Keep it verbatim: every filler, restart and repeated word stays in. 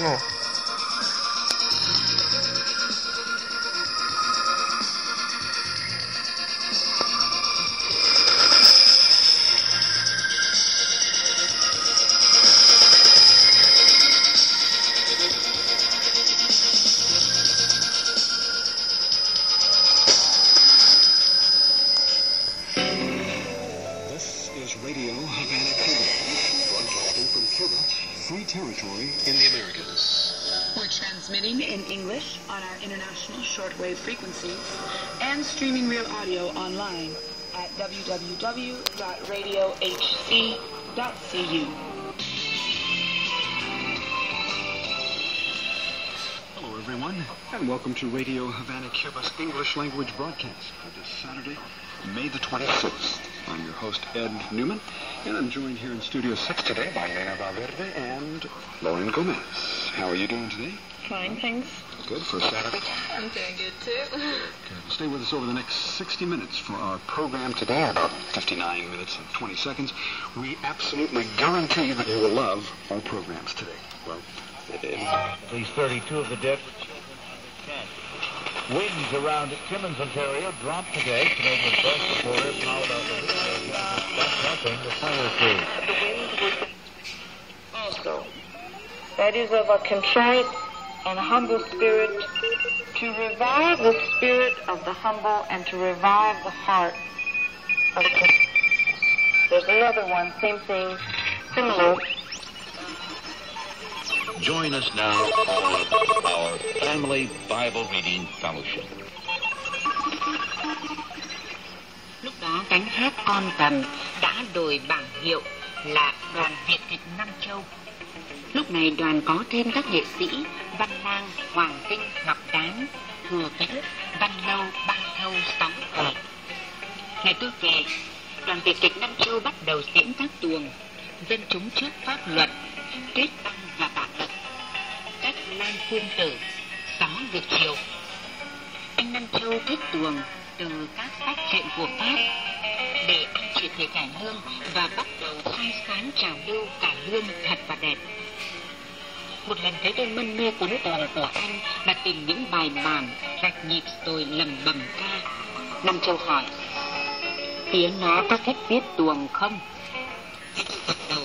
Radio. Territory in the Americas. We're transmitting in English on our international shortwave frequencies and streaming real audio online at w w w dot radio h c dot c u. Hello everyone, and welcome to Radio Havana, Cuba's English language broadcast for this Saturday, May the twenty-sixth. I'm your host, Ed Newman, and I'm joined here in Studio six today by Lena Valverde and Lauren Gomez. How are you doing today? Fine, thanks. Good for Saturday? I'm doing good, too. Good. Stay with us over the next sixty minutes for our program today, about fifty-nine minutes and twenty seconds. We absolutely guarantee that you will love our programs today. Well, it is. At least thirty-two of the dead were children under ten. Winds around Timmins, Ontario, dropped today. Canadian best reporter followed up the video. That's nothing. The fire crew. The wind was also. That is of a contrite and humble spirit, to revive the spirit of the humble and to revive the heart of the. There's another one, same thing, similar. Join us now for our Family Bible Reading Fellowship. Lúc đó cánh hát con tần đã đổi bảng hiệu là Đoàn Việt kịch Nam Châu. Lúc này đoàn có thêm các nghệ sĩ Văn Lang, Hoàng Tinh, Ngọc Đán, Thừa Tĩnh, Văn Lâu, Băng Thâu, Sóng Hợp. Ngày tôi về, Đoàn Việt kịch Nam Châu bắt đầu diễn tác tuồng dân chúng trước pháp luật, kết tăng và bạo lực, cách lan phun tử, gió ngược chiều. Anh Nam Châu thích tuồng từ các sách truyện của Pháp để anh chuyển thể cải lương và bắt đầu khai sáng trào lưu cải lương thật và đẹp. Một lần thấy tôi mân mê cuốn tuồng của anh và tìm những bài bản rạch nhịp rồi lầm bầm ca. Nam Châu hỏi: "Tiếng nó có cách viết tuồng không?"